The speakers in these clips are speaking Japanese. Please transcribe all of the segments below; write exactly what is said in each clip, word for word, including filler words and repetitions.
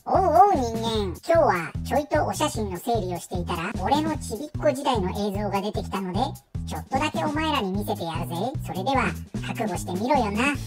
おうおう人間、今日はちょいとお写真の整理をしていたら、俺のちびっこ時代の映像が出てきたので、ちょっとだけお前らに見せてやるぜ。それでは、覚悟してみろよな。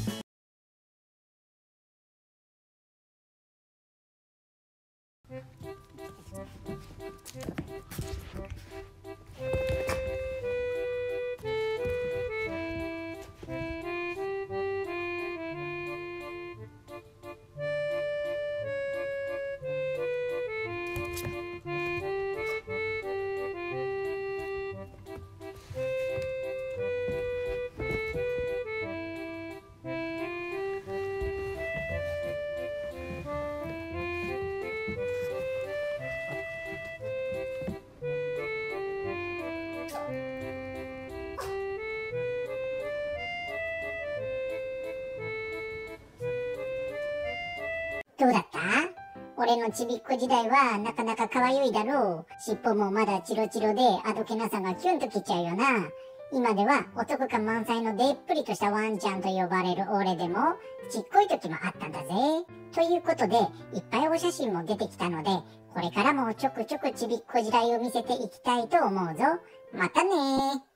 どうだった？俺のちびっこ時代はなかなか可愛いだろう。尻尾もまだチロチロであどけなさがキュンときちゃうよな。今では男感満載のでっぷりとしたワンちゃんと呼ばれる俺でもちっこい時もあったんだぜ。ということでいっぱいお写真も出てきたので、これからもちょくちょくちびっこ時代を見せていきたいと思うぞ。またねー。